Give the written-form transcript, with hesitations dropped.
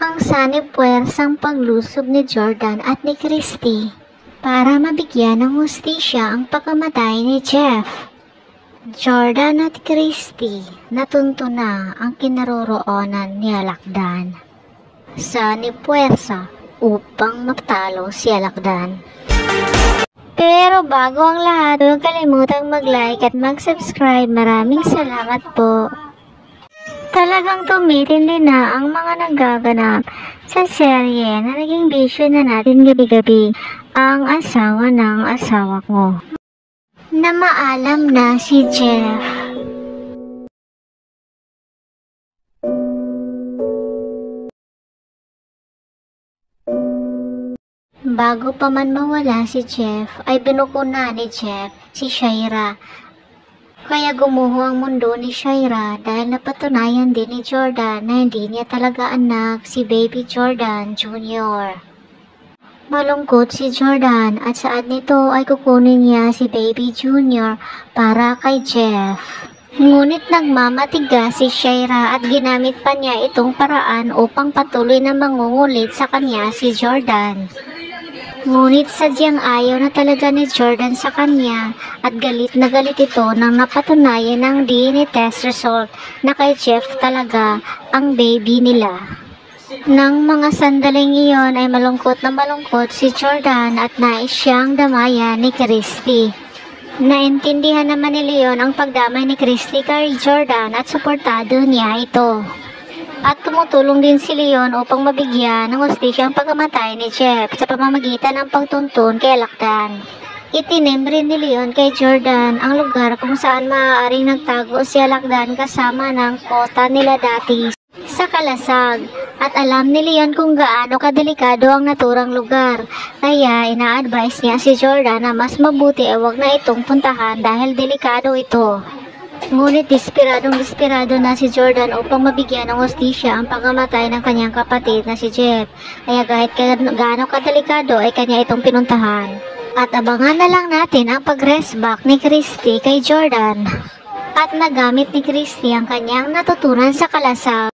ang sanipuwersang paglusob ni Jordan at ni Christy para mabigyan ng hustisya ang pagkamatay ni Jeff. Jordan at Christy, natunto na ang kinaroroonan ni Alakdan. Sanipuwersa upang matalo si Alakdan. Pero bago ang lahat, huwag kalimutang mag-like at mag-subscribe. Maraming salamat po. Talagang tumitindi na ang mga nagaganap sa serye na naging bisyo na natin gabi-gabi, ang asawa ng asawa ko. Na maalam na si Jeff. Bago pa man mawala si Jeff, ay binuko na ni Jeff si Shaira. Kaya gumuho ang mundo ni Shaira dahil napatunayan din ni Jordan na hindi niya talaga anak si Baby Jordan Jr. Malungkot si Jordan at saad nito ay kukunin niya si Baby Jr. para kay Jeff. Ngunit nagmamatigas si Shaira at ginamit pa niya itong paraan upang patuloy na mangungulit sa kanya si Jordan. Ngunit sadyang ayaw na talaga ni Jordan sa kanya at galit na galit ito nang napatunayan ng DNA test result na kay Jeff talaga ang baby nila. Nang mga sandaling iyon ay malungkot na malungkot si Jordan at nais siyang damayan ni Christy. Naintindihan naman ni Leon ang pagdamay ni Christy kay Jordan at suportado niya ito. At tumutulong din si Leon upang mabigyan ng hustisya ang pagkamatay ni Jeff sa pamamagitan ng pagtuntun kay Alakdan. Itinim rin ni Leon kay Jordan ang lugar kung saan maaaring nagtago si Alakdan kasama ng kota nila dati sa Kalasag. At alam ni Leon kung gaano kadelikado ang naturang lugar. Kaya ina-advise niya si Jordan na mas mabuti ay wag na itong puntahan dahil delikado ito. Ngunit desperado na si Jordan upang mabigyan ng hustisya ang pagkamatay ng kanyang kapatid na si Jeff. Kaya kahit gaano kadelikado ay kanya itong pinuntahan. At abangan na lang natin ang pag-rest back ni Christy kay Jordan. At nagamit ni Christy ang kanyang natutunan sa Kalasag